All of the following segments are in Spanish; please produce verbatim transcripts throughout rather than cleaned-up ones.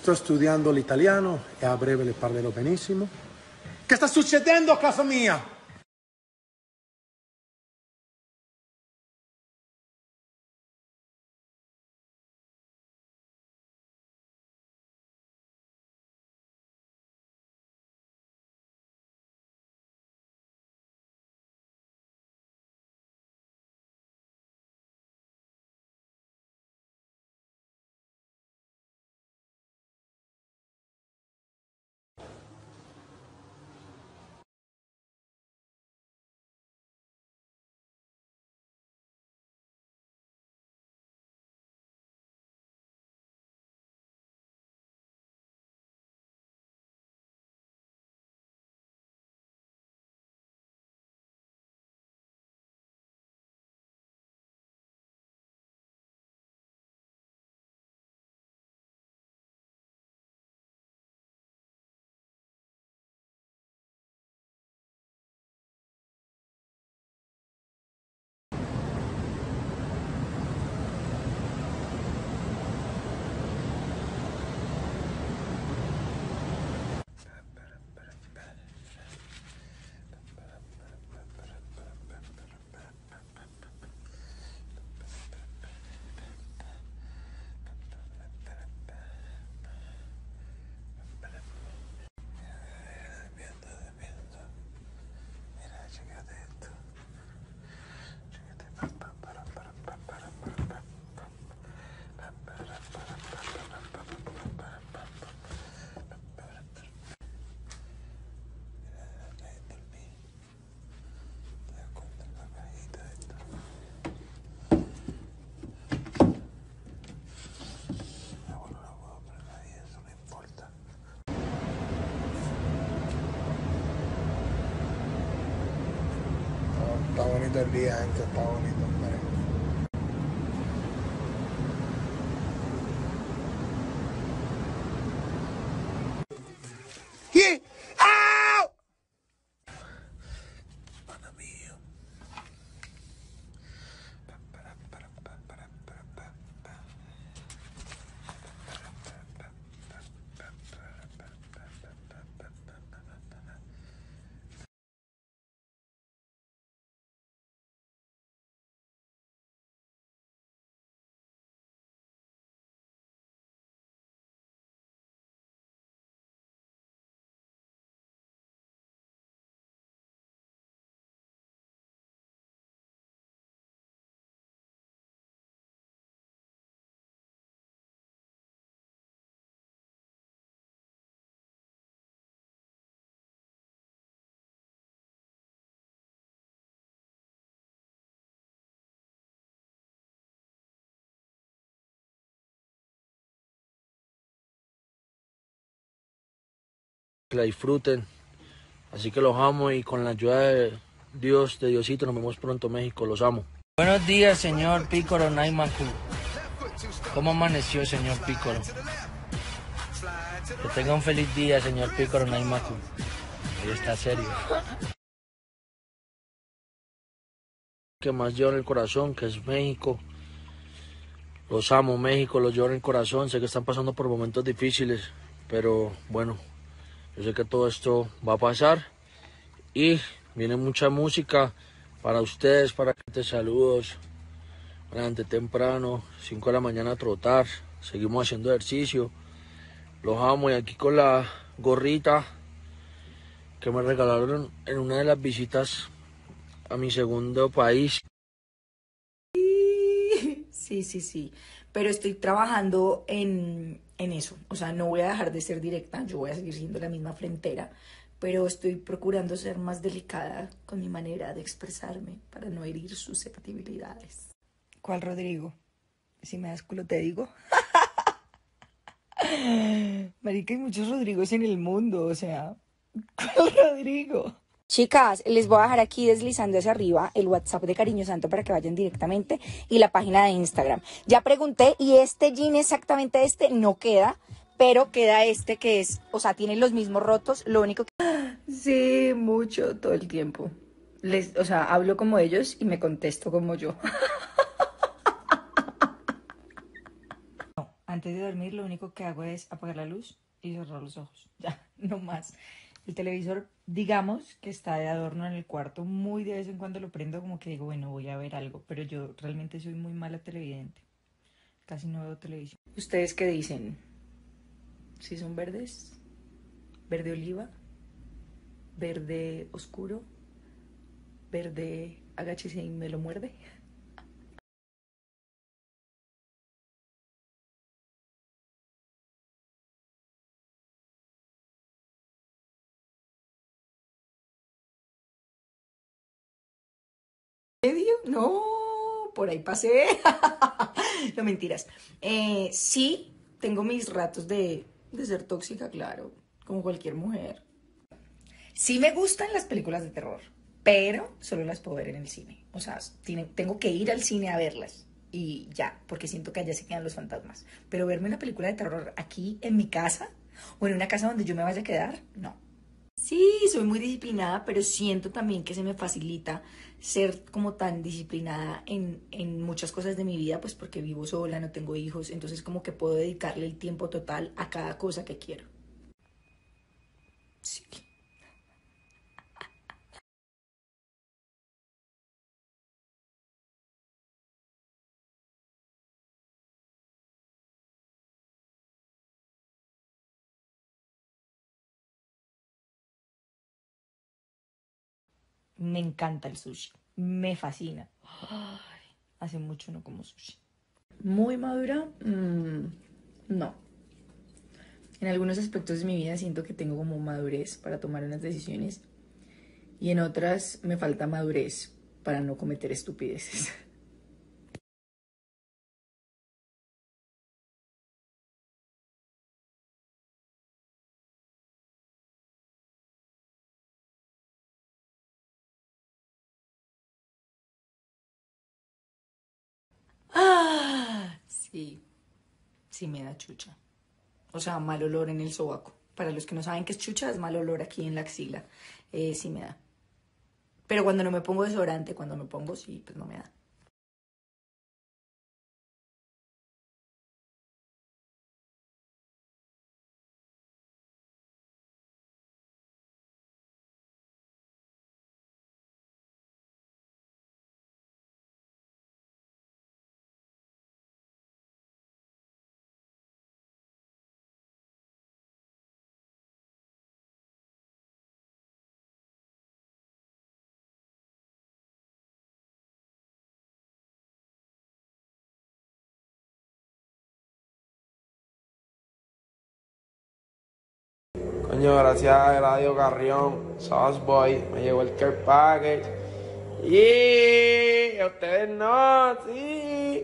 Sto studiando l'italiano e a breve le parlerò benissimo. Che sta succedendo a casa mia? Está bonito el día, gente, está bonito, hombre. ¿Qué? ¡Ah! Pana mío. Que la disfruten, así que los amo y con la ayuda de Dios, de Diosito, nos vemos pronto, México, los amo. Buenos días, señor Pícoro Naimaku. ¿Cómo amaneció, señor Pícoro? Que tenga un feliz día, señor Pícoro Naimaku. Ahí está serio. Que más llevo en el corazón, que es México. Los amo, México, los llevo en el corazón. Sé que están pasando por momentos difíciles, pero bueno, yo sé que todo esto va a pasar y viene mucha música para ustedes, para que te saludos. Bastante temprano, cinco de la mañana a trotar, seguimos haciendo ejercicio. Los amo y aquí con la gorrita que me regalaron en una de las visitas a mi segundo país. Sí, sí, sí, pero estoy trabajando en, en eso, o sea, no voy a dejar de ser directa, yo voy a seguir siendo la misma frentera, pero estoy procurando ser más delicada con mi manera de expresarme para no herir susceptibilidades. ¿Cuál Rodrigo? Si me das culo te digo. Marica, hay muchos Rodrigos en el mundo, o sea, ¿cuál Rodrigo? Chicas, les voy a dejar aquí deslizando hacia arriba el WhatsApp de Cariño Santo para que vayan directamente y la página de Instagram. Ya pregunté y este jean, exactamente este, no queda, pero queda este que es, o sea, tiene los mismos rotos, lo único que... Sí, mucho, todo el tiempo. Les, o sea, hablo como ellos y me contesto como yo. Antes de dormir lo único que hago es apagar la luz y cerrar los ojos. Ya, no más. El televisor, digamos que está de adorno en el cuarto. Muy de vez en cuando lo prendo como que digo, bueno, voy a ver algo. Pero yo realmente soy muy mala televidente. Casi no veo televisión. ¿Ustedes qué dicen? ¿Si son verdes? ¿Verde oliva? ¿Verde oscuro? ¿Verde agáchese y me lo muerde? ¿Medio? No, por ahí pasé. No, mentiras. Eh, sí, tengo mis ratos de, de ser tóxica, claro, como cualquier mujer. Sí me gustan las películas de terror, pero solo las puedo ver en el cine. O sea, tiene- tengo que ir al cine a verlas y ya, porque siento que allá se quedan los fantasmas. Pero verme una película de terror aquí en mi casa o en una casa donde yo me vaya a quedar, no. Sí, soy muy disciplinada, pero siento también que se me facilita ser como tan disciplinada en, en muchas cosas de mi vida, pues porque vivo sola, no tengo hijos, entonces como que puedo dedicarle el tiempo total a cada cosa que quiero. Sí. Me encanta el sushi, me fascina. Ay, hace mucho no como sushi. Muy madura, mm, no. En algunos aspectos de mi vida siento que tengo como madurez para tomar unas decisiones y en otras me falta madurez para no cometer estupideces. Ah, sí, sí me da chucha. O sea, mal olor en el sobaco. Para los que no saben qué es chucha, es mal olor aquí en la axila. Eh, sí me da. Pero cuando no me pongo desodorante, cuando me pongo, sí, pues no me da. Coño, gracias a Eladio Carrión, Sauce Boy, me llegó el care package. Y ustedes no, sí.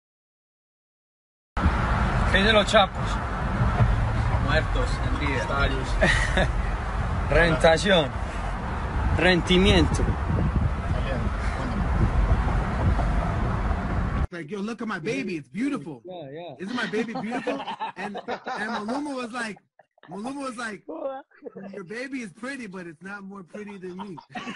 ¿Qué dicen los chapos? Muertos en vida. Rentación. Rendimiento. Like, yo, look at my baby, it's beautiful. Yeah, yeah. Isn't my baby beautiful? And and Maluma was like, Maluma was like, your baby is pretty, but it's not more pretty than me.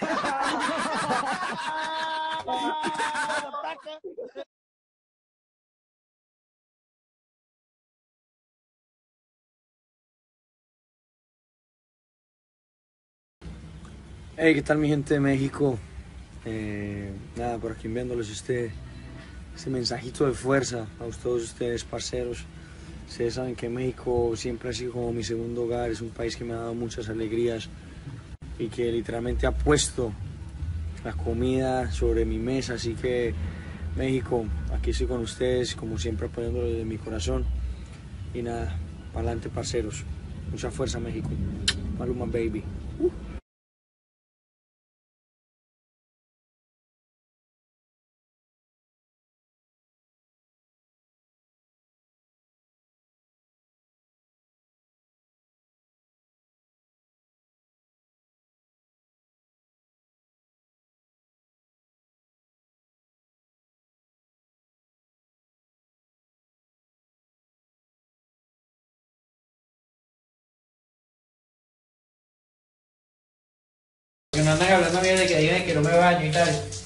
Hey, ¿qué tal mi gente de México? Eh, nada, por aquí enviándoles este, este mensajito de fuerza a todos ustedes, parceros. Ustedes saben que México siempre ha sido como mi segundo hogar, es un país que me ha dado muchas alegrías y que literalmente ha puesto la comida sobre mi mesa, así que México, aquí estoy con ustedes, como siempre apoyándolos desde mi corazón. Y nada, para adelante parceros, mucha fuerza México. Maluma baby. Uh. Que no andan hablando bien de que digan que no me baño y tal.